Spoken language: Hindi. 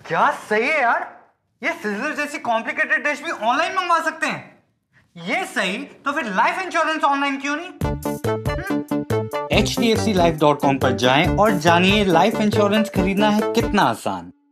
क्या सही है यार। ये सिजलर जैसी कॉम्प्लिकेटेड डिश भी ऑनलाइन मंगवा सकते हैं। ये सही तो फिर लाइफ इंश्योरेंस ऑनलाइन क्यों नहीं? hdfclife.com पर जाएं और जानिए लाइफ इंश्योरेंस खरीदना है कितना आसान।